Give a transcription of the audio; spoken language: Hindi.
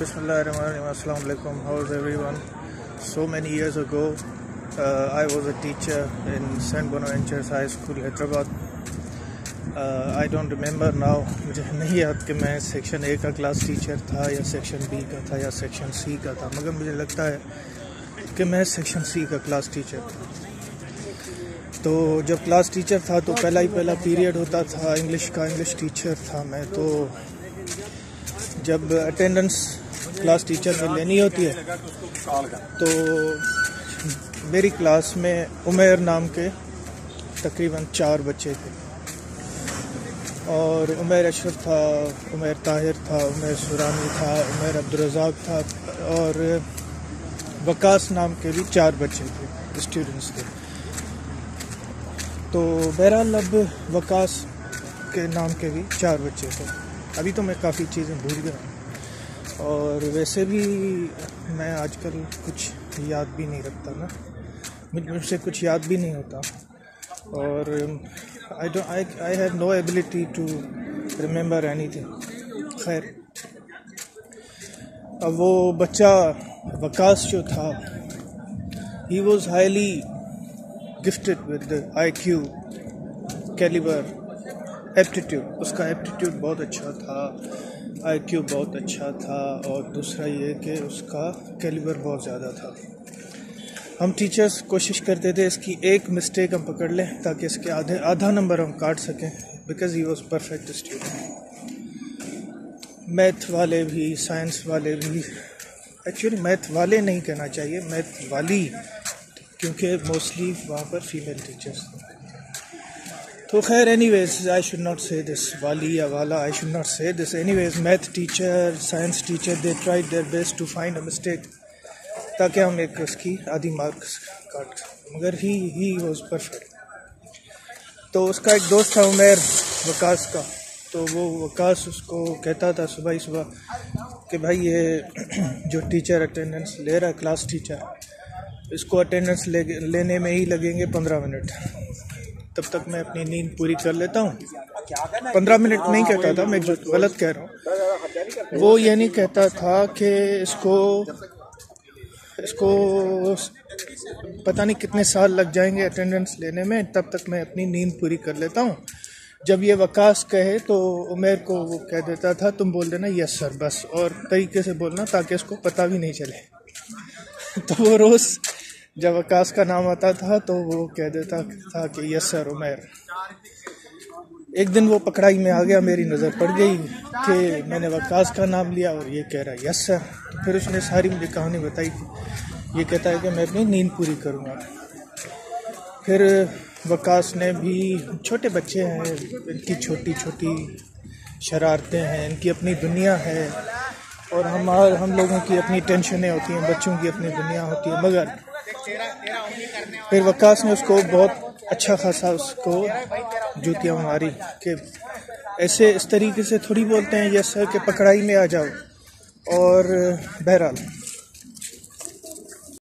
Bismillahirrahmanirrahim. Assalamu alaikum. How's everyone? So many years ago, I was a teacher in St. Bonaventure's High School, Hyderabad. I don't remember now. मुझे नहीं याद कि मैं सेक्शन ए का क्लास टीचर था या सेक्शन बी का था या सेक्शन सी का था, मगर मुझे लगता है कि मैं सेक्शन सी का क्लास टीचर था। तो जब क्लास टीचर था तो पहला पीरियड होता था इंग्लिश का। इंग्लिश टीचर था मैं। तो जब अटेंडेंस क्लास टीचर में लेनी होती है तो मेरी क्लास में उमैर नाम के तकरीबन 4 बच्चे थे, और उमैर अशरफ था, उमैर ताहिर था, उमैर सुरानी था, उमैर अब्दुर्रज़ाक था, और वकास नाम के भी 4 बच्चे थे, स्टूडेंट्स थे। तो बहरहाल अब वकास के नाम के भी 4 बच्चे थे। अभी तो मैं काफ़ी चीज़ें भूल गया हूँ, और वैसे भी मैं आजकल कुछ याद भी नहीं रखता ना, मुझसे कुछ याद भी नहीं होता, और I have no ability to remember anything. खैर, अब वो बच्चा वकास जो था, he was highly gifted with IQ, calibre, aptitude. उसका एप्टीट्यूड बहुत अच्छा था, IQ बहुत अच्छा था, और दूसरा ये कि उसका कैलिबर बहुत ज़्यादा था। हम टीचर्स कोशिश करते थे इसकी एक मिस्टेक हम पकड़ लें ताकि इसके आधा नंबर हम काट सकें, because he was perfect student. Math वाले भी, साइंस वाले भी, एक्चुअली मैथ वाले नहीं कहना चाहिए, मैथ वाली, क्योंकि मोस्टली वहाँ पर फीमेल टीचर्स थे। तो खैर, anyways, I should not say this वाली या वाला, I should not say this. Anyways, math teacher, science teacher, they tried their best to find a mistake ताकि हम एक उसकी आधी मार्क्स काट, मगर ही वॉज परफेक्ट। तो उसका एक दोस्त था उमैर, वकास का। तो वो वकास उसको कहता था सुबह ही सुबह कि भाई ये जो टीचर अटेंडेंस ले रहा है, क्लास टीचर, इसको अटेंडेंस लेने में ही लगेंगे 15 मिनट, तब तक मैं अपनी नींद पूरी कर लेता हूँ। 15 मिनट नहीं कहता था, मैं जो गलत कह रहा हूँ। वो ये नहीं कहता था कि इसको पता नहीं कितने साल लग जाएंगे अटेंडेंस लेने में, तब तक मैं अपनी नींद पूरी कर लेता हूँ। जब ये वकास कहे तो उमैर को वो कह देता था तुम बोल देना यस सर बस, और तरीके से बोलना ताकि इसको पता भी नहीं चले। तो वो रोज़ जब वकास का नाम आता था तो वो कह देता था कि यस सर उमैर। एक दिन वो पकड़ाई में आ गया, मेरी नज़र पड़ गई कि मैंने वकास का नाम लिया और ये कह रहा है यस सर। फिर उसने सारी मुझे कहानी बताई थी। ये कहता है कि मैं अपनी नींद पूरी करूँगा। फिर वकास ने भी, छोटे बच्चे हैं, इनकी छोटी छोटी शरारतें हैं, इनकी अपनी दुनिया है, और हम लोगों की अपनी टेंशनें होती हैं, बच्चों की अपनी दुनिया होती है। मगर फिर वकास ने उसको बहुत अच्छा खासा उसको जूतियाँ मारी कि ऐसे इस तरीके से थोड़ी बोलते हैं यस सर के पकड़ाई में आ जाओ। और बहरहाल